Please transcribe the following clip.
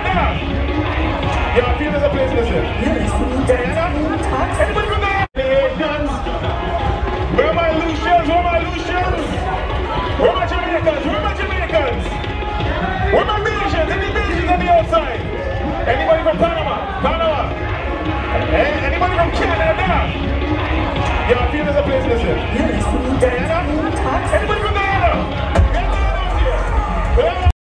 Canada? Yeah, I feel there's a place listen. Anybody from there? Asians? Where are my Lucians? Where are my Lucians? Where are my Jamaicans? Where are my Jamaicans? Where are my Bayesians? Any Bayesians on the outside? Anybody from Panama? Anybody from Canada? Yeah, I feel there's a place listen.